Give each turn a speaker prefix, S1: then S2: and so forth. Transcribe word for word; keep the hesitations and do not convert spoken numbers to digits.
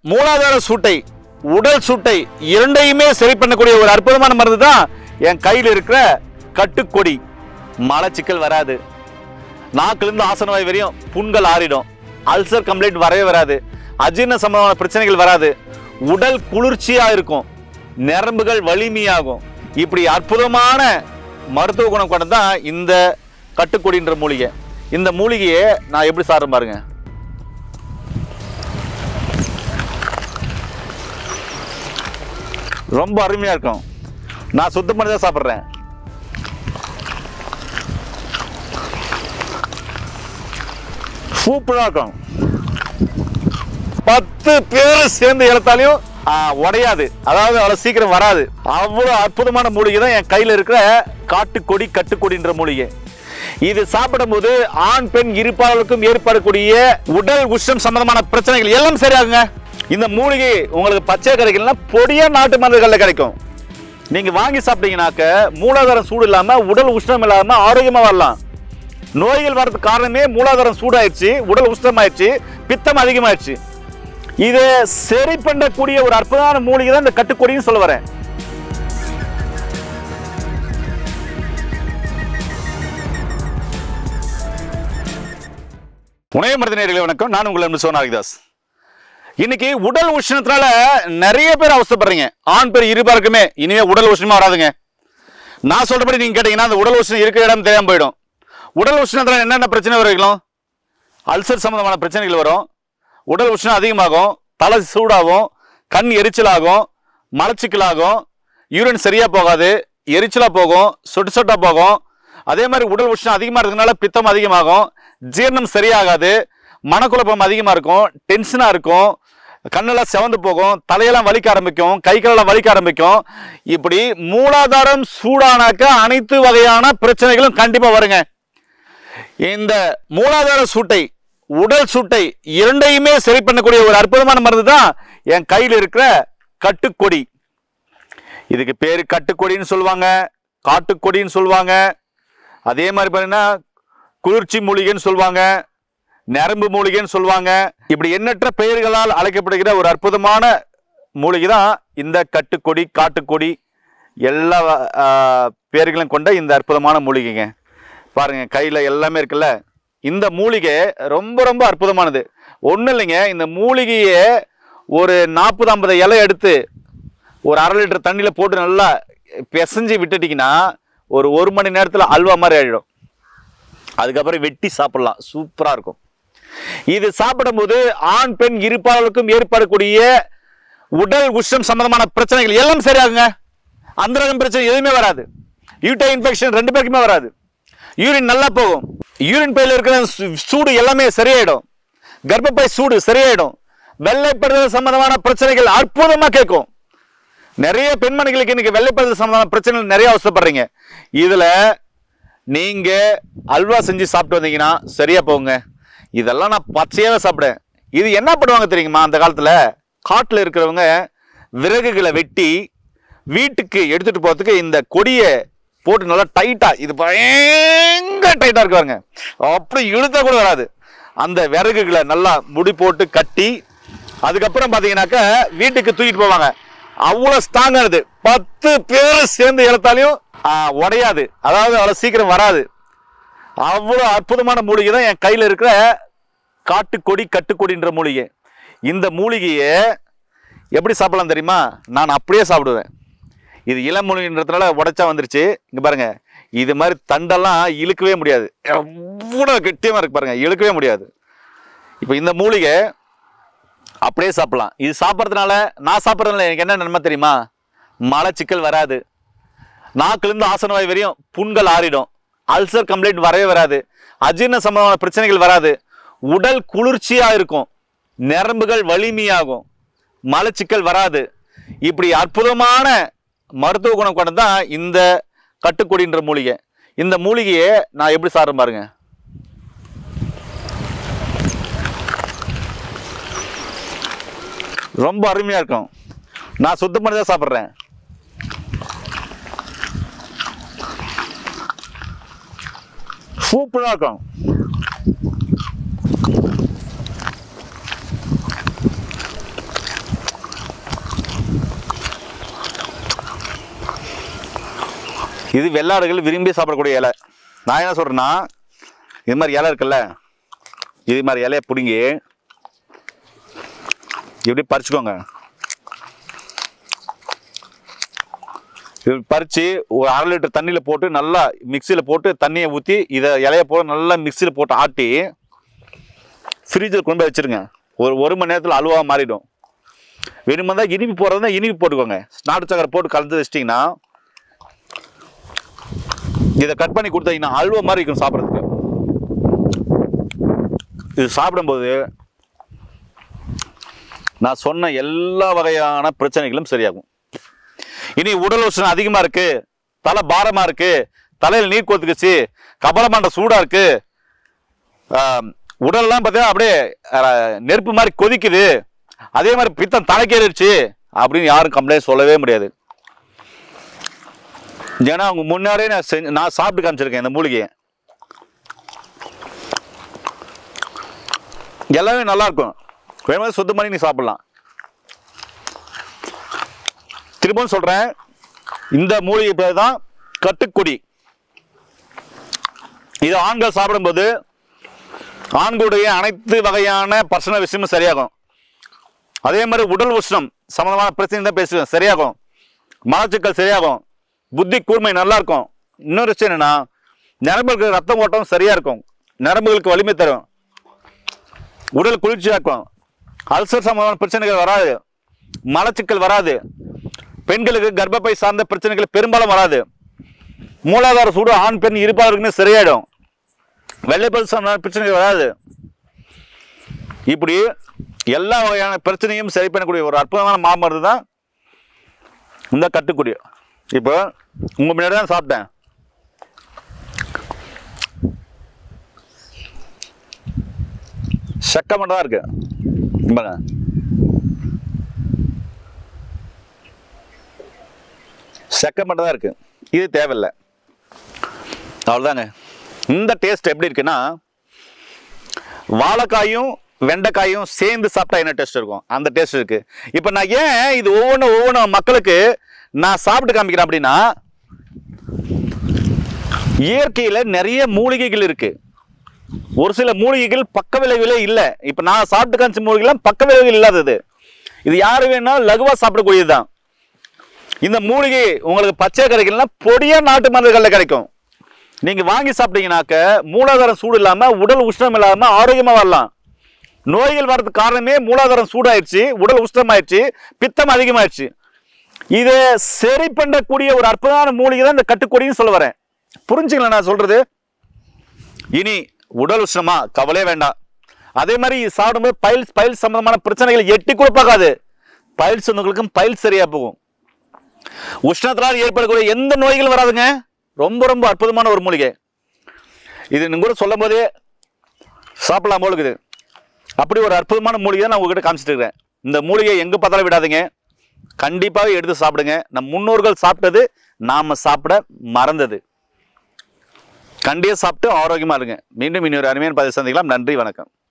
S1: மூலாதார சூட்டை, உடல் சூட்டை இரண்டையுமே சரி பண்ணக்கூடிய ஒரு அற்புதமான மருந்து தான் என் கையில் இருக்கிற கட்டுக்கொடி. மலச்சிக்கல் வராது, நாக்கிலிருந்து ஆசனவாய் வரையும் புண்கள் ஆறிடும், அல்சர் கம்ப்ளைண்ட் வரவே வராது, அஜீரண சம்பந்தமான பிரச்சனைகள் வராது, உடல் குளிர்ச்சியா இருக்கும், நரம்புகள் வலிமையாகும். இப்படி அற்புதமான மருத்துவ குணம் கொண்டதான் இந்த கட்டுக்கொடின்ற மூலிகை. இந்த மூலிகையை நான் எப்படி சாப்பிட்றேன் பாருங்க. ரொம்ப அருமையா இருக்கும். நான் சுத்தம் பண்ணி தான் சாப்பிட்றேன். சூப்பரா இருக்கும். பத்து பேர் சேர்ந்து இழுத்தாலையும் உடையாது, அதாவது அவ்வளவு சீக்கிரம் வராது. அவ்வளவு அற்புதமான மூலிகை தான் என் கையில இருக்கிற காட்டுக்கொடி கட்டுக்கொடின்ற மூலிகை. இது சாப்பிடும் போது ஆண் பெண் இருப்பாளருக்கும் ஏற்படக்கூடிய உடல் உஷ்ணம் சம்பந்தமான பிரச்சனைகள் எல்லாம் சரியாகுங்க. இந்த மூலிகை உங்களுக்கு பச்சை கிடைக்கலன்னா பொடியா நாட்டு மருந்துகள்ல கிடைக்கும். நீங்க வாங்கி சாப்பிட்டீங்கன்னாக்க மூலாதாரம் சூடு இல்லாம உடல் உஷ்ணம் இல்லாம ஆரோக்கியமா வரலாம். நோய்கள் வர்றதுக்கு காரணமே மூலாதாரம் சூடாயிடுச்சு, உடல் உஷ்ணமாயிடுச்சு, பித்தம் அதிகமாயிடுச்சு. இதை சரி பண்ணக்கூடிய ஒரு அற்புதமான மூலிகை தான் இந்த கட்டுக்கொடின்னு சொல்ல வரேன். புனைய மருத்துவ நேயர்களே வணக்கம். நான் உங்கள் அன்பு சோனா ஹரிதாஸ். இன்னைக்கு உடல் உஷ்ணத்தினால நிறைய பேர் அவசரப்படுறீங்க. ஆண் பேர் இருபாருக்குமே இனிமே உடல் உஷ்ணமா வராதுங்க. நான் சொல்றபடி நீங்க கேட்டீங்கன்னா அந்த உடல் உஷ்ணம் இருக்கிற இடம் தெரியாம போயிடும். உடல் உஷ்ணத்தினால என்னென்ன பிரச்சனை வரும்? அல்சர் சம்பந்தமான பிரச்சனைகள் வரும், உடல் உஷ்ணம் அதிகமாகும், தலை சூடாகும், கண் எரிச்சலாகும், மலச்சிக்கலாகும், யூரின் சரியா போகாது, எரிச்சலா போகும், சொட்டு சொட்டா போகும். அதே மாதிரி உடல் உஷ்ணம் அதிகமா இருக்கிறதுனால பித்தம் அதிகமாகும், ஜீரணம் சரியாகாது, மனக்குழப்பம் அதிகமா இருக்கும், டென்ஷனா இருக்கும், கண்ணெல்லாம் செவந்து போகும், தலையெல்லாம் வலிக்க ஆரம்பிக்கும், கை காலெல்லாம் வலிக்க ஆரம்பிக்கும். இப்படி மூலாதாரம் சூடானாக்க அனைத்து வகையான பிரச்சனைகளும் கண்டிப்பா வருங்க. இந்த மூலாதார சூட்டை, உடல் சூட்டை இரண்டையுமே சரி பண்ணக்கூடிய ஒரு அற்புதமான மருந்து தான் என் கையில் இருக்கிற கட்டுக்கொடி. இதுக்கு பேரு கட்டுக்கொடின்னு சொல்லுவாங்க, காட்டுக்கொடின்னு சொல்லுவாங்க. அதே மாதிரி பாத்தீங்கன்னா குளிர்ச்சி மூலிகைன்னு சொல்லுவாங்க, நரம்பு மூலிகைன்னு சொல்லுவாங்க. இப்படி எண்ணற்ற பெயர்களால் அழைக்கப்படுகிற ஒரு அற்புதமான மூலிகை தான் இந்த கட்டுக்கொடி, காட்டுக்கொடி, எல்லா பெயர்களும் கொண்ட இந்த அற்புதமான மூலிகைங்க. பாருங்க, கையில எல்லாமே இருக்குல்ல. இந்த மூலிகை ரொம்ப ரொம்ப அற்புதமானது. ஒன்றும் இல்லைங்க, இந்த மூலிகையை ஒரு நாற்பது ஐம்பது இலை எடுத்து ஒரு அரை லிட்டர் தண்ணியில் போட்டு நல்லா பிசைஞ்சு விட்டுட்டிங்கன்னா ஒரு ஒரு மணி நேரத்தில் அல்வா மாதிரி ஆகிடும். அதுக்கப்புறம் வெட்டி சாப்பிடலாம், சூப்பராக இருக்கும். இது சாப்பிடும்போது ஆண் பெண் இருப்பாளருக்கும் ஏற்படக்கூடிய உடல் உஷ்ணம் சம்பந்தமான பிரச்சனைகள் எல்லாம் சரியாகுங்க. அந்தரகம் பிரச்சனை எதுவுமே வராது, யூட்டை இன்ஃபெக்ஷன் ரெண்டு பேருக்குமே வராது, யூரின் நல்லா போகும், யூரின் பையில இருக்கிற சூடு எல்லாமே சரியாயிடும், கர்ப்பப்பை சூடு சரியாயிடும், வெள்ளைப்படுதல் சம்பந்தமான பிரச்சனைகள் அற்புதமா கேட்கும். நிறைய பெண்மணிகளுக்கு இன்னைக்கு வெள்ளைப்படுதல் சம்பந்தமான பிரச்சனைகள் நிறைய அவசரப்படுறீங்க. இதுல நீங்க அல்வா செஞ்சு சாப்பிட்டு வந்தீங்கன்னா சரியா போங்க. இதெல்லாம் நான் பச்சையாவே சாப்பிடுறேன். இது என்ன பண்ணுவாங்க தெரியுமா? அந்த காலத்துல காட்டுல இருக்கிறவங்க விறகுகளை வெட்டி வீட்டுக்கு எடுத்துட்டு போறதுக்கு இந்த கொடியை போட்டு நல்லா டைட்டா, இது பயங்கர டைட்டா இருக்குவாங்க, அப்படி இழுத்தா கூட வராது. அந்த விறகுகளை நல்லா முடி போட்டு கட்டி அதுக்கப்புறம் பாத்தீங்கன்னாக்க வீட்டுக்கு தூக்கிட்டு போவாங்க. அவ்வளவு ஸ்ட்ராங்கானது, பத்து பேர் சேர்ந்து இழுத்தாலையும் உடையாது, அதாவது அவ்வளவு சீக்கிரம் வராது. அவ்வளவு அற்புதமான மூலிகை தான் என் கையில இருக்கிற காட்டுக்கொடி கட்டுக்கொடின்ற மூலிகை. இந்த மூலிகையை எப்படி சாப்பிடலாம் தெரியுமா? நான் அப்படியே சாப்பிடுவேன். இது இளமூலின்றதுனால உடைச்சா வந்துருச்சு. இங்க பாருங்க, இது மாதிரி தண்டெல்லாம் இழுக்கவே முடியாது, எவ்வளவு கெட்டியமா இருக்கு பாருங்க, இழுக்கவே முடியாது. இப்ப இந்த மூலிகை அப்படியே சாப்பிடலாம். இது சாப்பிட்றதுனால, நான் சாப்பிட்றதுனால எனக்கு என்ன நன்மை தெரியுமா? மலச்சிக்கல் வராது, நாக்கிலிருந்து ஆசனவாய் வரையும் புண்கள் ஆறிடும், அல்சர் கம்ப்ளைண்ட் வரவே வராது, அஜீரண சம்பந்தமான பிரச்சனைகள் வராது, உடல் குளிர்ச்சியா இருக்கும், நரம்புகள் வலிமையாகும், மலச்சிக்கல் வராது. இப்படி அற்புதமான மருத்துவ குணம் கொண்டதான் இந்த கட்டுக்கொடின்ற மூலிகை. இந்த மூலிகையை நான் எப்படி சாப்பிட்றேன் பாருங்க. ரொம்ப அருமையா இருக்கும். நான் சுத்தம் பண்ணி தான் சாப்பிட்றேன். சூப்பரா இருக்கும். இது வெள்ளாடுகள் விரும்பி சாப்பிடக்கூடிய இலை. நான் என்ன சொல்றேன்னா, இது மாதிரி இலை இருக்குல்ல, இது மாதிரி இலையை பிடுங்கி இப்படி பறிச்சுக்கோங்க. இப்படி பறித்து ஒரு அரை லிட்டர் தண்ணியில் போட்டு நல்லா மிக்சியில் போட்டு தண்ணியை ஊற்றி இதை இலையை போட்டு நல்லா மிக்சியில் போட்டு ஆட்டி ஃப்ரிட்ஜில் கொண்டு போய் வச்சுருங்க. ஒரு ஒரு மணி நேரத்தில் அல்வாவாக மாறிடும். வேணுமா தான் இனிப்பு போடுறதுனா இனிப்பு போட்டுக்கோங்க. நாட்டு சக்கரை போட்டு கலந்து வச்சிட்டிங்கன்னா இதை கட் பண்ணி கொடுத்தீங்கன்னா அல்வா மாதிரி இருக்கும் சாப்பிட்றதுக்கு. இது சாப்பிடும்போது நான் சொன்ன எல்லா வகையான பிரச்சனைகளும் சரியாகும். இனி உடல் உஷ்ணம் அதிகமா இருக்கு, தலை பாரமா இருக்கு, தலையில் நீர் கொத்துக்குச்சு, கபலமாண்ட சூடா இருக்கு, உடல்லாம் பார்த்தீங்கன்னா அப்படியே நெருப்பு மாதிரி கொதிக்குது, அதே மாதிரி பித்தம் தலைக்கேறிடுச்சு அப்படின்னு யாரும் கம்ப்ளைண்ட் சொல்லவே முடியாது. ஏன்னா அவங்க முன்னாடியே நான் செஞ்சு நான் சாப்பிட்டு காமிச்சிருக்கேன். இந்த மூலிகையை எல்லாமே நல்லா இருக்கும். வேணுமா சுத்தம் பண்ணி நீ சாப்பிடலாம். திரும்பவும் சொல்றேன், இந்த மூலிகை பேர் தான் கட்டுக்குடி. இது ஆண்கள் சாப்பிடும்போது ஆண்களுடைய அனைத்து வகையான பர்சனல் விஷயமும் சரியாகும். அதே மாதிரி உடல் உஷ்ணம் சம்பந்தமான பிரச்சனை தான் பேசுவேன், சரியாகும். மலச்சிக்கல் சரியாகும். புத்தி கூர்மை நல்லா இருக்கும். இன்னொரு விஷயம் என்னன்னா, நரம்புகளுக்கு ரத்தம் ஓட்டம் சரியா இருக்கும். நரம்புகளுக்கு வலிமை தரும். உடல் குளிர்ச்சியா இருக்கும். அல்சர் சம்பந்தமான பிரச்சனைகள் வராது. மலச்சிக்கல் வராது. பெண்களுக்கு கர்ப்பப்பை சார்ந்த பிரச்சனைகள் பெரும்பாலும் வராது. மூலாதார சூடு ஆண் பெண் இருப்பாருக்குமே சரியாயிடும். வெள்ளைப்பல் சார்ந்த பிரச்சனைகள் வராது. இப்படி எல்லா வகையான பிரச்சனையும் சரி பண்ணக்கூடிய ஒரு அற்புதமான மாமருந்து தான் இந்த கட்டுக்குடி. இப்போ உங்க முன்னாடி தான் சாப்பிட்டேன். சக்க மட்டும் தான் இருக்கு. சக்க மட்டும் தான் இருக்கு. இது தேவையில்லை. அவ்வளோதாங்க. இந்த டேஸ்ட் எப்படி இருக்குன்னா, வாழைக்காயும் வெண்டைக்காயும் சேர்ந்து சாப்பிட்டா என்ன டேஸ்ட் இருக்கும் அந்த டேஸ்ட் இருக்கு. இப்போ நான் ஏன் இது ஒவ்வொன்றும் ஒவ்வொன்றும் மக்களுக்கு நான் சாப்பிட்டு காமிக்கிறேன் அப்படின்னா, இயற்கையில நிறைய மூலிகைகள் இருக்கு. ஒரு சில மூலிகைகள் பக்க விளைவுகளே இல்லை. இப்ப நான் சாப்பிட்டு காமிச்ச மூலிகைலாம் பக்க விளைவுகள் இல்லாதது. இது யாரு வேணாலும் லகுவா சாப்பிடக்கூடியதுதான். இந்த மூலிகை உங்களுக்கு பச்சை கிடைக்கலன்னா பொடியா நாட்டு மருந்துகள்ல கிடைக்கும். நீங்க வாங்கி சாப்பிட்டீங்கன்னாக்க மூலாதாரம் சூடு இல்லாம உடல் உஷ்ணம் இல்லாம ஆரோக்கியமா வரலாம். நோய்கள் வர்றதுக்கு காரணமே மூலாதாரம் சூடாயிடுச்சு, உடல் உஷ்ணமாயிடுச்சு, பித்தம் அதிகமாயிடுச்சு. இதை சரி பண்ணக்கூடிய ஒரு அற்புதமான மூலிகை தான் இந்த கட்டுக்கொடின்னு சொல்ல வரேன். புரிஞ்சுங்களா நான் சொல்றது? இனி உடல் உஷ்ணமா கவலையே வேண்டாம். அதே மாதிரி சாப்பிடும்போது பைல்ஸ் பைல்ஸ் சம்பந்தமான பிரச்சனைகளை எட்டி கூட பார்க்காது. பைல்ஸ் வந்தவங்களுக்கும் பைல்ஸ் சரியா போகும். உஷ்ணத்தினால் ஏற்படக்கூடிய எந்த நோய்களும் வராதுங்க. ரொம்ப ரொம்ப அற்புதமான ஒரு மூலிகை. இது நீங்க கூட சொல்லும் போதே சாப்பிடலாம் போல இருக்குது. அப்படி ஒரு அற்புதமான மூலிகை நான் உங்ககிட்ட காமிச்சிட்டு இருக்கிறேன். இந்த மூலிகை எங்க பார்த்தாலும் விடாதீங்க. கண்டிப்பாக எடுத்து சாப்பிடுங்க. நம் முன்னோர்கள் சாப்பிட்டது நாம சாப்பிட மறந்தது. கண்டிப்பாக சாப்பிட்டு ஆரோக்கியமா இருங்க. மீண்டும் இன்னொரு அருமையான பதிவு சந்திக்கலாம். நன்றி, வணக்கம்.